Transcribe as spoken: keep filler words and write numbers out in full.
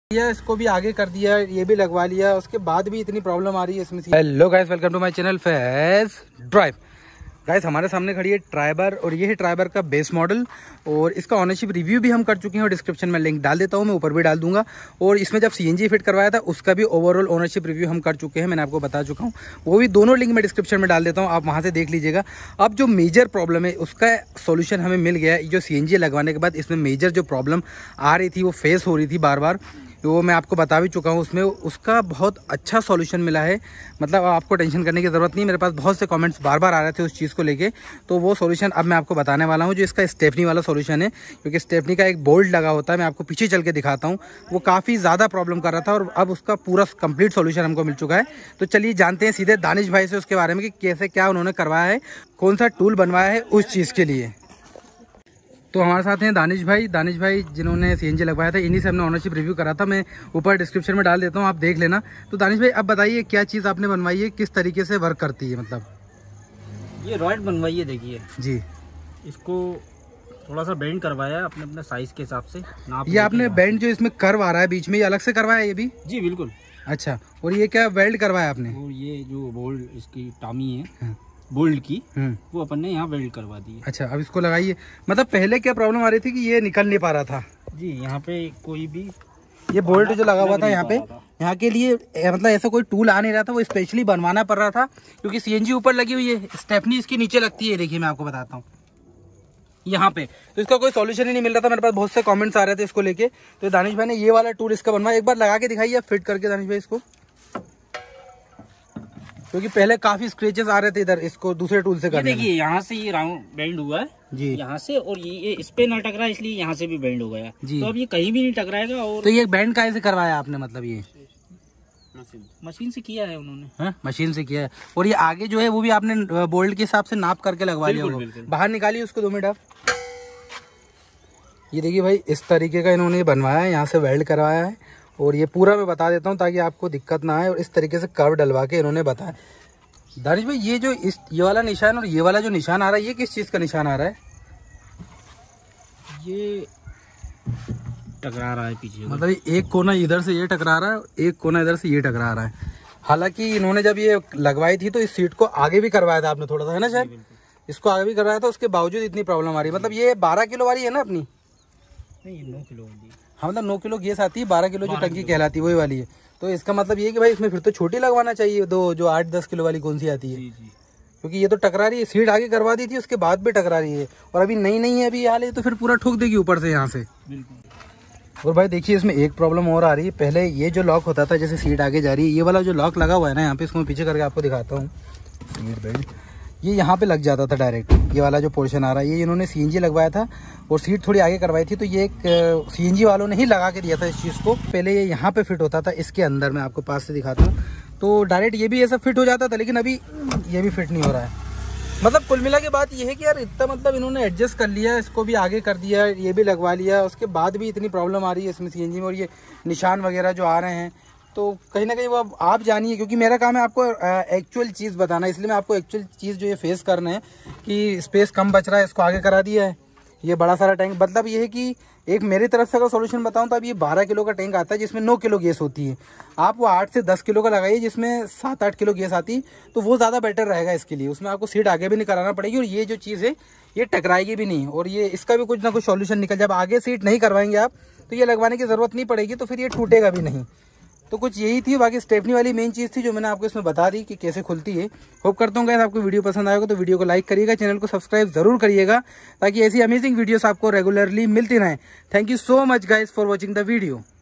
इसको भी आगे कर दिया, ये भी लगवा लिया, उसके बाद भी इतनी प्रॉब्लम आ रही है इसमें। Hello guys, welcome to my channel Faiz drive. Guys हमारे सामने खड़ी है ट्राइबर और ये है ट्राइबर का बेस मॉडल और इसका ऑनरशिप रिव्यू भी हम कर चुके हैं और डिस्क्रिप्शन में लिंक डाल देता हूँ, मैं ऊपर भी डाल दूंगा। और इसमें जब सीएनजी फिट करवाया था उसका भी ओवरऑल ओनरशिप रिव्यू हम कर चुके हैं, मैंने आपको बता चुका हूँ, वो भी दोनों लिंक में डिस्क्रिप्शन में डाल देता हूँ, आप वहाँ से देख लीजिएगा। अब जो मेजर प्रॉब्लम है उसका सोल्यूशन हमें मिल गया है। जो सीएनजी लगवाने के बाद इसमें मेजर जो प्रॉब्लम आ रही थी वो फेस हो रही थी बार बार, वो मैं आपको बता भी चुका हूँ, उसमें उसका बहुत अच्छा सॉल्यूशन मिला है। मतलब आपको टेंशन करने की ज़रूरत नहीं, मेरे पास बहुत से कमेंट्स बार बार आ रहे थे उस चीज़ को लेके, तो वो सॉल्यूशन अब मैं आपको बताने वाला हूँ, जो इसका स्टेफनी वाला सॉल्यूशन है। क्योंकि स्टेफनी का एक बोल्ट लगा होता है, मैं आपको पीछे चल के दिखाता हूँ, वो काफ़ी ज़्यादा प्रॉब्लम कर रहा था और अब उसका पूरा कंप्लीट सॉल्यूशन हमको मिल चुका है। तो चलिए जानते हैं सीधे दानिश भाई से उसके बारे में कि कैसे क्या उन्होंने करवाया है, कौन सा टूल बनवाया है उस चीज़ के लिए। तो हमारे साथ हैं दानिश भाई दानिश भाई जिन्होंने सीएनजी लगवाया था, इन्हीं से हमने ओनरशिप रिव्यू करा था, मैं ऊपर डिस्क्रिप्शन में डाल देता हूँ, आप देख लेना। तो दानिश भाई अब बताइए क्या चीज़ आपने बनवाई है, किस तरीके से वर्क करती है। मतलब ये रॉड बनवाई है, देखिए जी, इसको थोड़ा सा बेंड करवाया अपने अपने साइज के हिसाब से नाप। ये आपने बेंड जो इसमें कर्व आ रहा है बीच में, ये अलग से करवाया है ये भी? जी बिल्कुल। अच्छा, और ये क्या वेल्ड करवाया आपने? और ये जो बोल्ट इसकी टामी है बोल्ट की, वो अपन ने यहाँ वेल्ड करवा दी है। अच्छा, अब इसको लगाइए। मतलब पहले क्या प्रॉब्लम आ रही थी कि ये निकल नहीं पा रहा था जी, यहाँ पे कोई भी ये बोल्ट जो लगा हुआ था यहाँ पे, यहाँ के लिए मतलब ऐसा कोई टूल आ नहीं रहा था, वो स्पेशली बनवाना पड़ रहा था क्योंकि सीएनजी ऊपर लगी हुई है, स्टेफनी इसकी नीचे लगती है। देखिए मैं आपको बताता हूँ यहाँ पे, तो इसका कोई सॉल्यूशन ही नहीं मिल रहा था। मेरे पास बहुत से कमेंट्स आ रहे थे इसको लेके, तो दानिश भाई ने ये वाला टूल इसका बनवाया। एक बार लगा के दिखाइए फिट करके दानिश भाई इसको, क्योंकि पहले काफी स्क्रैचेस आ रहे थे इधर इसको दूसरे टूल से करने। देखिए यहाँ से ये राउंड बेंड हुआ है जी, यहाँ से, और ये, ये इस पे ना टकरा इसलिए यहाँ से भी बेंड हो गया जी। तो अब ये कहीं भी नहीं टकराएगा। और तो ये बेंड कैसे से करवाया आपने? मतलब ये मशीन मशीन से किया है उन्होंने। हाँ मशीन से किया है। और ये आगे जो है वो भी आपने बोल्ट के हिसाब से नाप करके लगवा लिया होगा। बाहर निकालिए उसको दो मिनट आप। ये देखिए भाई इस तरीके का इन्होंने बनवाया है, यहाँ से वेल्ड करवाया है और ये पूरा मैं बता देता हूँ ताकि आपको दिक्कत ना आए। और इस तरीके से कर्व डलवा के इन्होंने बताया। दानिश भाई ये जो इस ये वाला निशान और ये वाला जो निशान आ रहा है, ये किस चीज़ का निशान आ रहा है? ये टकरा रहा है पीछे, मतलब एक कोना इधर से ये टकरा रहा है, एक कोना इधर से ये टकरा रहा है। हालांकि इन्होंने जब ये लगवाई थी तो इस सीट को आगे भी करवाया था आपने थोड़ा सा, है ना शायद? इसको आगे भी करवाया था, उसके बावजूद इतनी प्रॉब्लम आ रही है। मतलब ये बारह किलो वाली है ना अपनी? नहीं, नौ किलो वाली। हाँ मतलब नौ किलो गैस आती है, बारह किलो जो टंकी कहलाती है वही वाली है। तो इसका मतलब ये कि भाई इसमें फिर तो छोटी लगवाना चाहिए, दो जो आठ दस किलो वाली कौन सी आती है जी जी। क्योंकि ये तो टकरा रही है, सीट आगे करवा दी थी उसके बाद भी टकरा रही है और अभी नई नई है अभी हाल है, तो फिर पूरा ठोक देगी ऊपर से यहाँ से। और भाई देखिए इसमें एक प्रॉब्लम और आ रही है। पहले ये जो लॉक होता था, जैसे सीट आगे जा रही है, ये वाला जो लॉक लगा हुआ है ना यहाँ पे, इसको मैं पीछे करके आपको दिखाता हूँ, सीट बेल्ट ये यहाँ पे लग जाता था डायरेक्ट। ये वाला जो पोर्शन आ रहा है ये इन्होंने सीएनजी लगवाया था और सीट थोड़ी आगे करवाई थी, तो ये एक सीएनजी वालों ने ही लगा के दिया था इस चीज़ को। पहले ये यहाँ पे फिट होता था, इसके अंदर मैं आपको पास से दिखाता हूँ, तो डायरेक्ट ये भी ऐसा फिट हो जाता था, लेकिन अभी ये भी फिट नहीं हो रहा है। मतलब कुल मिला के बात ये है कि यार इतना मतलब इन्होंने एडजस्ट कर लिया, इसको भी आगे कर दिया, ये भी लगवा लिया, उसके बाद भी इतनी प्रॉब्लम आ रही है इसमें सीएनजी में। और ये निशान वगैरह जो आ रहे हैं, तो कहीं ना कहीं वो अब आप जानिए, क्योंकि मेरा काम है आपको एक्चुअल चीज़ बताना, इसलिए मैं आपको एक्चुअल चीज़ जो ये फेस करना है कि स्पेस कम बच रहा है, इसको आगे करा दिया है। ये बड़ा सारा टैंक, मतलब ये है कि एक मेरी तरफ से अगर सॉल्यूशन बताऊं तो अब ये बारह किलो का टैंक आता है जिसमें नौ किलो गैस होती है। आप वो आठ से दस किलो का लगाइए जिसमें सात आठ किलो गैस आती है, तो वो ज़्यादा बेटर रहेगा इसके लिए। उसमें आपको सीट आगे भी नहीं कराना पड़ेगी और ये जो चीज़ है ये टकराएगी भी नहीं, और ये इसका भी कुछ ना कुछ सॉल्यूशन निकल। जब आगे सीट नहीं करवाएंगे आप तो ये लगवाने की ज़रूरत नहीं पड़ेगी, तो फिर ये टूटेगा भी नहीं। तो कुछ यही थी, बाकी स्टेफनी वाली मेन चीज़ थी जो मैंने आपको इसमें बता दी कि कैसे खुलती है। होप करता हूँ गाइस आपको वीडियो पसंद आएगा, तो वीडियो को लाइक करिएगा, चैनल को सब्सक्राइब जरूर करिएगा ताकि ऐसी अमेजिंग वीडियोस आपको रेगुलरली मिलती रहें। Thank you so much guys for watching the video.